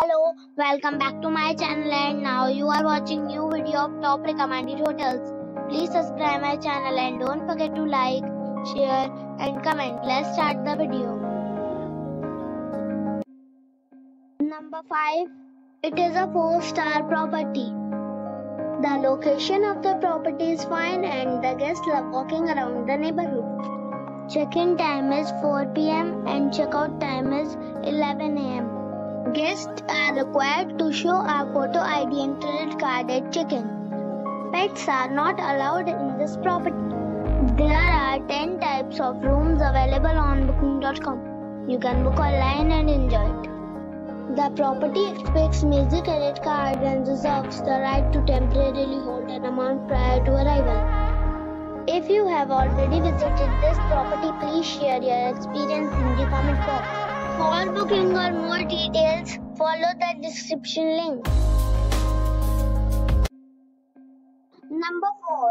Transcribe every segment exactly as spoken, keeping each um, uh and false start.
Hello, welcome back to my channel and now you are watching new video of top recommended hotels. Please subscribe my channel and don't forget to like, share and comment. Let's start the video. Number five. It is a four star property. The location of the property is fine and the guests love walking around the neighborhood. Check-in time is four p m and check-out time is eleven a m Guests are required to show a photo I D and credit card at check-in. Pets are not allowed in this property. There are ten types of rooms available on booking dot com. You can book online and enjoy it. The property expects major credit card and reserves the right to temporarily hold an amount prior to arrival. If you have already visited this property, please share your experience in the comment box. For booking or more details, follow the description link. Number four.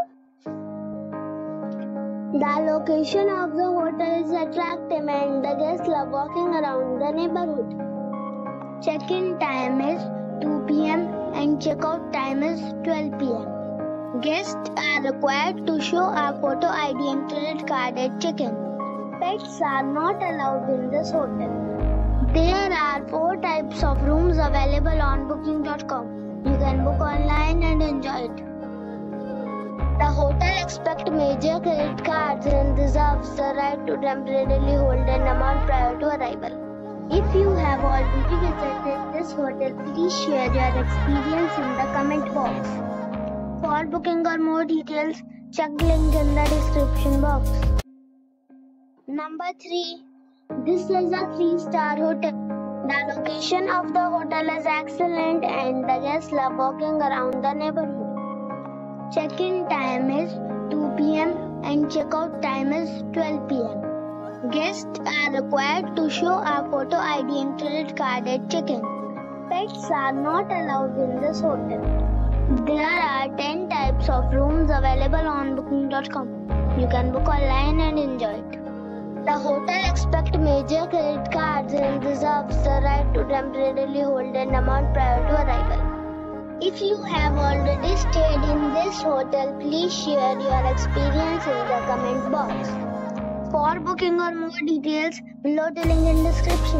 The location of the hotel is attractive and the guests love walking around the neighborhood. Check-in time is two p m and check-out time is twelve p m Guests are required to show a photo I D and credit card at check-in. Pets are not allowed in this hotel. There are four types of rooms available on booking dot com. You can book online and enjoy it. The hotel expects major credit cards and reserves the right to temporarily hold an amount prior to arrival. If you have already visited this hotel, please share your experience in the comment box. For booking or more details, check link in the description box. Number three. This is a three star hotel. The location of the hotel is excellent and the guests love walking around the neighborhood. Check-in time is two p m and check-out time is twelve p m Guests are required to show a photo I D and credit card at check-in. Pets are not allowed in this hotel. There are ten types of rooms available on booking dot com. You can book online and enjoy it. The hotel expects major credit cards and reserves the right to temporarily hold an amount prior to arrival. If you have already stayed in this hotel, please share your experience in the comment box. For booking or more details, below the link in description.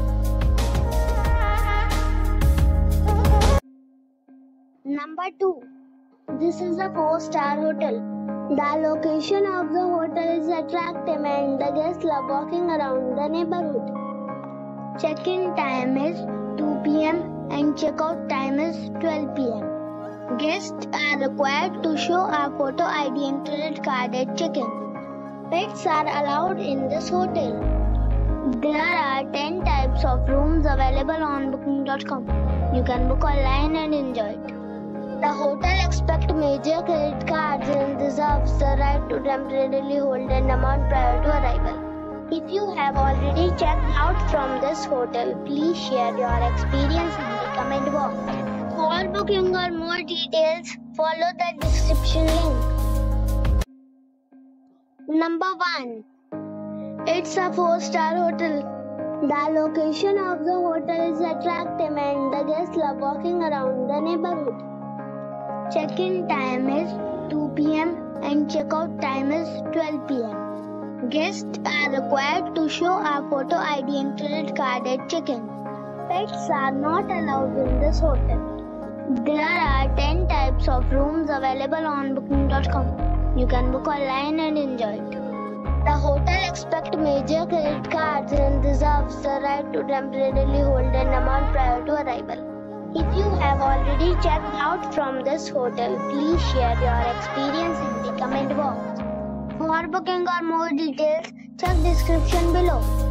Number two. This is a four star hotel. The location of the hotel is attractive and the guests love walking around the neighborhood. Check-in time is two p m and check-out time is twelve p m Guests are required to show a photo I D and credit card at check-in. Pets are allowed in this hotel. There are ten types of rooms available on booking dot com. You can book online and enjoy it. The hotel expects major credit cards and reserves the right to temporarily hold an amount prior to arrival. If you have already checked out from this hotel, please share your experience in the comment box. For booking or more details, follow the description link. Number one. It's a four star hotel. The location of the hotel is attractive and the guests love walking around the neighborhood. Check-in time is two p m and check-out time is twelve p m Guests are required to show a photo I D and credit card at check-in. Pets are not allowed in this hotel. There are ten types of rooms available on booking dot com. You can book online and enjoy it. The hotel expects major credit cards and reserves the right to temporarily hold an amount prior to arrival. If you have already checked out from this hotel, please share your experience in the comment box. For booking or more details, check description below.